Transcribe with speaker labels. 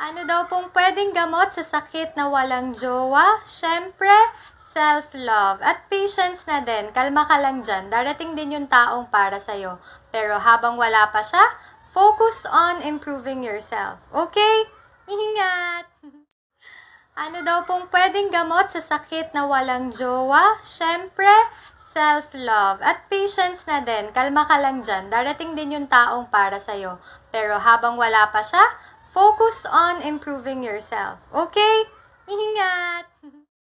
Speaker 1: Ano daw pong pwedeng gamot sa sakit na walang jowa? Siyempre, self-love. At patience na din. Kalma ka lang dyan. Darating din yung taong para sa'yo. Pero habang wala pa siya, focus on improving yourself. Okay? Ingat! Ano daw pong pwedeng gamot sa sakit na walang jowa? Siyempre, self-love. At patience na din. Kalma ka lang dyan. Darating din yung taong para sa'yo. Pero habang wala pa siya, focus on improving yourself. Okay? Ingat!